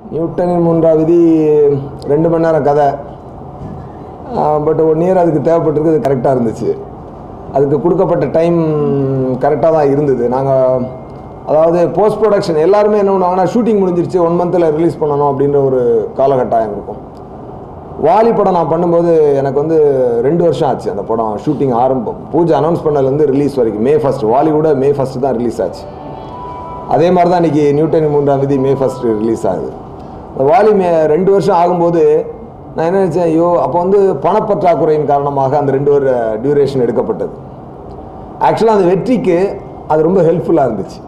நியூட்டனின் மூன்றாம் விதி 2 மணி நேரம் கதை. பட் 1 இயர் அதுக்கு தேவைப்பட்டிருக்கு. கரெக்டாக இருந்துச்சு. அதுக்கு கொடுக்கப்பட்ட டைம் கரெக்டாக தான் இருந்தது. நாங்கள் அதாவது போஸ்ட் ப்ரொடக்ஷன் எல்லாருமே என்ன பண்ணுவாங்கன்னா, ஷூட்டிங் முடிஞ்சிருச்சு 1 மந்தில் ரிலீஸ் பண்ணணும் அப்படின்ற ஒரு காலகட்டாயம் இருக்கும். வாலி படம் நான் பண்ணும்போது எனக்கு வந்து 2 வருஷம் ஆச்சு. அந்த படம் ஷூட்டிங் ஆரம்பம், பூஜை அனௌன்ஸ் பண்ணதுலேருந்து ரிலீஸ் வரைக்கும் May 1 வாலிவுட May 1 தான் ரிலீஸ் ஆச்சு. அதே மாதிரி தான் இன்றைக்கி நியூட்டனின் மூன்றாம் விதி May 1 ரிலீஸ் ஆகுது. இந்த வாலி 2 வருஷம் ஆகும்போது நான் என்ன நினச்சேன், ஐயோ அப்போ வந்து பணப்பற்றாக்குறையின் காரணமாக அந்த 2 வருட டியூரேஷன் எடுக்கப்பட்டது. ஆக்சுவலாக அந்த வெற்றிக்கு அது ரொம்ப ஹெல்ப்ஃபுல்லாக இருந்துச்சு.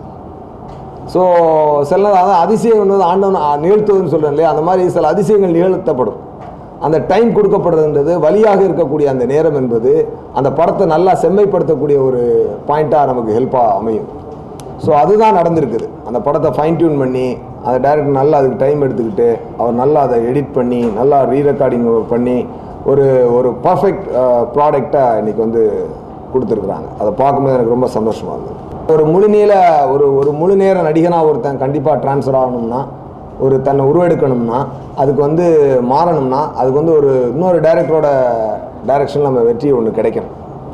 ஸோ சில நேரம் அதான் அதிசயம் வந்து ஆண்டவன் நிகழ்த்துவதுன்னு சொல்கிறேன் இல்லையா, அந்த மாதிரி சில அதிசயங்கள் நிகழ்த்தப்படும். அந்த டைம் கொடுக்கப்படுறதுன்றது வழியாக இருக்கக்கூடிய அந்த நேரம் என்பது அந்த படத்தை நல்லா செம்மைப்படுத்தக்கூடிய ஒரு பாயிண்ட்டாக நமக்கு ஹெல்ப்பாக அமையும். ஸோ அதுதான் நடந்திருக்குது. அந்த படத்தை ஃபைன் டியூன் பண்ணி அந்த டைரக்டர் நல்லா அதுக்கு டைம் எடுத்துக்கிட்டு அவர் நல்லா அதை எடிட் பண்ணி நல்லா ரீரெக்கார்டிங் பண்ணி ஒரு ஒரு பர்ஃபெக்ட் ப்ராடக்டாக இன்றைக்கி வந்து கொடுத்துருக்குறாங்க. அதை பார்க்கும்போது எனக்கு ரொம்ப சந்தோஷமாக இருந்தது. ஒரு முழு நேர நடிகனாக ஒருத்தன் கண்டிப்பாக ட்ரான்ஸ்ஃபர் ஆகணும்னா, ஒரு தன்னை உருவெடுக்கணும்னா, அதுக்கு வந்து மாறணும்னா, அதுக்கு வந்து இன்னொரு டைரக்டரோட டைரக்ஷனில் நம்ம வெற்றி ஒன்று கிடைக்கணும்.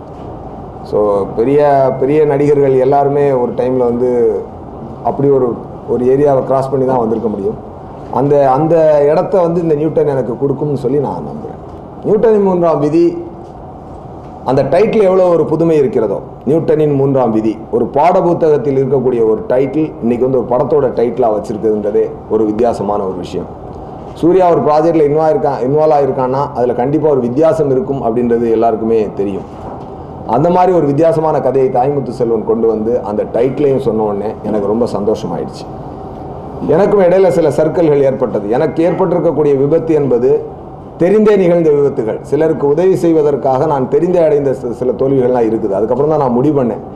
ஸோ பெரிய பெரிய நடிகர்கள் எல்லாருமே ஒரு டைமில் வந்து அப்படி ஒரு ஏரியாவை கிராஸ் பண்ணி தான் வந்திருக்க முடியும். அந்த இடத்த வந்து இந்த நியூட்டன் எனக்கு கொடுக்கும்னு சொல்லி நான் நம்புகிறேன். நியூட்டனின் மூன்றாம் விதி அந்த டைட்டில் எவ்வளோ ஒரு புதுமை இருக்கிறதோ, நியூட்டனின் மூன்றாம் விதி ஒரு பாட புத்தகத்தில் இருக்கக்கூடிய ஒரு டைட்டில் இன்றைக்கி வந்து ஒரு படத்தோட டைட்டிலாக வச்சுருக்குதுன்றதே ஒரு வித்தியாசமான ஒரு விஷயம். சூர்யா ஒரு ப்ராஜெக்டில் இன்வால்வ் ஆகிருக்கான்னா அதில் கண்டிப்பாக ஒரு வித்தியாசம் இருக்கும் அப்படின்றது எல்லாருக்குமே தெரியும். அந்த மாதிரி ஒரு வித்தியாசமான கதையை தாய்முத்து செல்வன் கொண்டு வந்து அந்த டைட்டிலையும் சொன்ன உடனே எனக்கு ரொம்ப சந்தோஷமாயிடுச்சு. எனக்கும் இடையில சில சர்க்கிள்கள் ஏற்பட்டது. எனக்கு ஏற்பட்டிருக்கக்கூடிய விபத்து என்பது தெரிந்தே நிகழ்ந்த விபத்துகள். சிலருக்கு உதவி செய்வதற்காக நான் தெரிந்தே அடைந்த சில தோல்விகள்லாம் இருக்குது. அதுக்கப்புறம் தான் நான் முடிவு பண்ணேன்,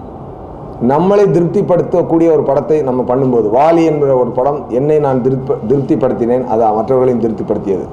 நம்மளை திருப்திப்படுத்தக்கூடிய ஒரு படத்தை நம்ம பண்ணும்போது, வாலி என்ற ஒரு படம் என்னை நான் திருப்திப்படுத்தினேன், அதை மற்றவர்களையும் திருப்திப்படுத்தியது.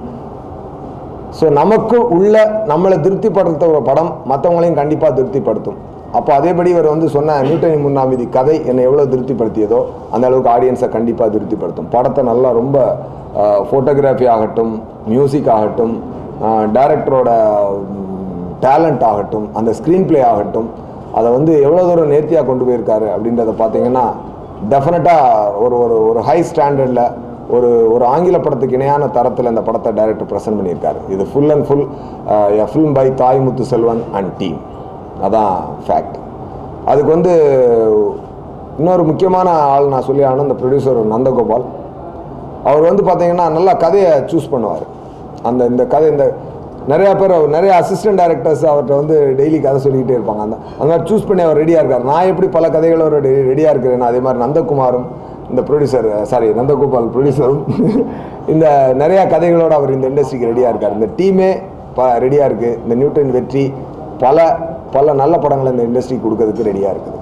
ஸோ நமக்கு உள்ள நம்மளை திருப்திப்படுத்த ஒரு படம் மற்றவங்களையும் கண்டிப்பாக திருப்திப்படுத்தும். அப்போ அதேபடி இவர் வந்து சொன்ன நியூட்டனின் மூன்றாம் விதி கதை என்னை எவ்வளோ திருப்திப்படுத்தியதோ அந்த அளவுக்கு ஆடியன்ஸை கண்டிப்பாக திருப்திப்படுத்தும். படத்தை நல்லா ரொம்ப ஃபோட்டோகிராஃபி ஆகட்டும், மியூசிக் ஆகட்டும், டைரக்டரோட டேலண்ட் ஆகட்டும், அந்த ஸ்க்ரீன் பிளே ஆகட்டும், அதை வந்து எவ்வளோ தூரம் நேர்த்தியாக கொண்டு போயிருக்காரு அப்படின்றத பார்த்தீங்கன்னா டெஃபினட்டாக ஒரு ஹை ஸ்டாண்டர்டில் ஒரு ஆங்கில படத்துக்கு இணையான தரத்தில் இந்த படத்தை டைரக்டர் ப்ரெசென்ட் பண்ணியிருக்காரு. இது full and full a film by Thaimuthu Selvan and team. அதான் ஃபேக்ட். அதுக்கு வந்து இன்னொரு முக்கியமான ஆள் நான் சொல்லி ஆகணும், இந்த ப்ரொடியூசர் நந்தகோபால். அவர் வந்து பார்த்தீங்கன்னா நல்லா கதையை சூஸ் பண்ணுவார். இந்த கதை நிறைய அசிஸ்டன்ட் டைரக்டர்ஸ் அவர்கிட்ட வந்து டெய்லி கதை சொல்லிக்கிட்டே இருப்பாங்க. அந்த மாதிரி சூஸ் பண்ணி அவர் ரெடியாக இருக்கார். நான் எப்படி பல கதைகளோட ரெடியாக இருக்கிறேன்னா அதே மாதிரி நந்தகுமாரும் இந்த நந்தகோபால் ப்ரொடியூசரும் இந்த நிறையா கதைகளோடு அவர் இந்த இண்டஸ்ட்ரிக்கு ரெடியாக இருக்கார். இந்த டீமே ரெடியாக இருக்குது. இந்த நியூட்டன் வெற்றி பல நல்ல படங்களை இந்த இண்டஸ்ட்ரிக்கு கொடுக்கறதுக்கு ரெடியாக இருக்குது.